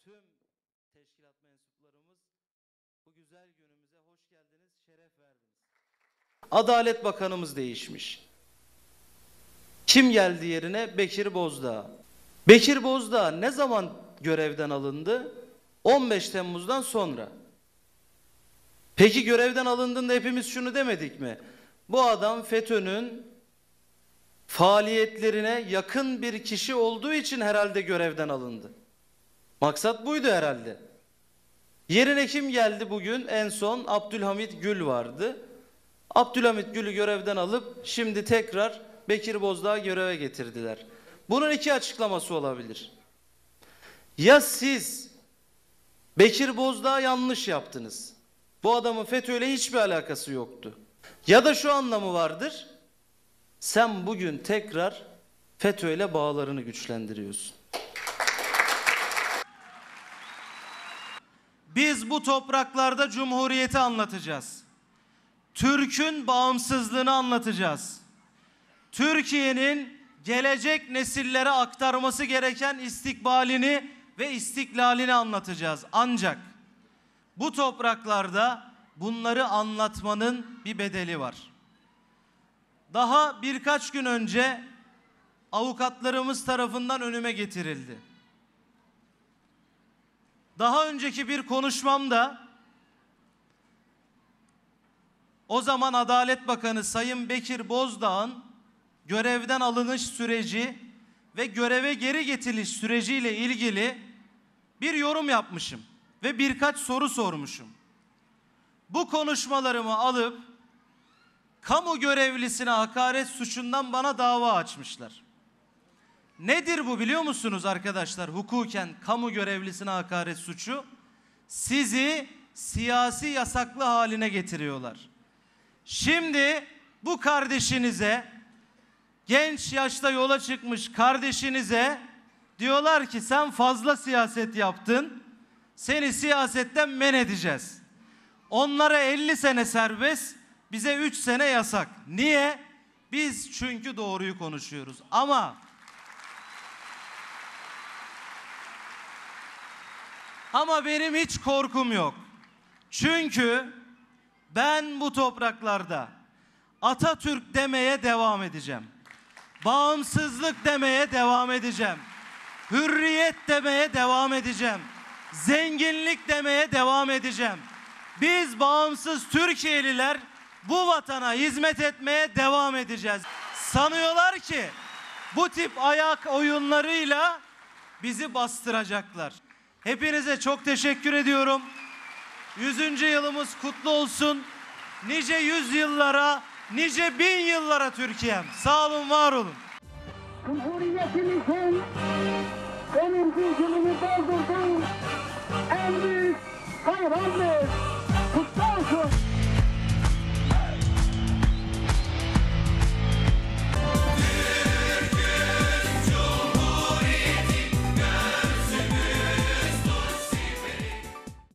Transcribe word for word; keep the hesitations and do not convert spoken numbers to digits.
tüm teşkilat mensuplarımız bu güzel günümüze hoş geldiniz, şeref verdiniz. Adalet Bakanımız değişmiş. Kim geldi yerine? Bekir Bozdağ. Bekir Bozdağ ne zaman görevden alındı? on beş Temmuz'dan sonra. Peki görevden alındığında hepimiz şunu demedik mi? Bu adam FETÖ'nün faaliyetlerine yakın bir kişi olduğu için herhalde görevden alındı. Maksat buydu herhalde. Yerine kim geldi bugün? En son Abdülhamit Gül vardı. Abdülhamit Gül'ü görevden alıp şimdi tekrar Bekir Bozdağ'ı göreve getirdiler. Bunun iki açıklaması olabilir. Ya siz Bekir Bozdağ yanlış yaptınız. Bu adamın FETÖ'yle hiçbir alakası yoktu. Ya da şu anlamı vardır. Sen bugün tekrar FETÖ'yle bağlarını güçlendiriyorsun. Biz bu topraklarda Cumhuriyeti anlatacağız. Türk'ün bağımsızlığını anlatacağız. Türkiye'nin gelecek nesillere aktarması gereken istikbalini ve istiklalini anlatacağız. Ancak bu topraklarda bunları anlatmanın bir bedeli var. Daha birkaç gün önce avukatlarımız tarafından önüme getirildi. Daha önceki bir konuşmamda o zaman Adalet Bakanı Sayın Bekir Bozdağ'ın görevden alınış süreci ve göreve geri getiriş süreciyle ilgili bir yorum yapmışım ve birkaç soru sormuşum. Bu konuşmalarımı alıp kamu görevlisine hakaret suçundan bana dava açmışlar. Nedir bu biliyor musunuz arkadaşlar? Hukuken kamu görevlisine hakaret suçu, sizi siyasi yasaklı haline getiriyorlar. Şimdi bu kardeşinize, genç yaşta yola çıkmış kardeşinize diyorlar ki sen fazla siyaset yaptın, seni siyasetten men edeceğiz. Onlara elli sene serbest, bize üç sene yasak. Niye? Biz çünkü doğruyu konuşuyoruz. Ama ama benim hiç korkum yok. Çünkü ben bu topraklarda Atatürk demeye devam edeceğim. Bağımsızlık demeye devam edeceğim. Hürriyet demeye devam edeceğim. Zenginlik demeye devam edeceğim. Biz bağımsız Türkiye'liler bu vatana hizmet etmeye devam edeceğiz. Sanıyorlar ki bu tip ayak oyunlarıyla bizi bastıracaklar. Hepinize çok teşekkür ediyorum. Yüzüncü yılımız kutlu olsun. Nice yüzyıllara, nice bin yıllara Türkiye'm. Sağ olun, var olun. Cumhuriyetimizin onuncu yılını doldurduk.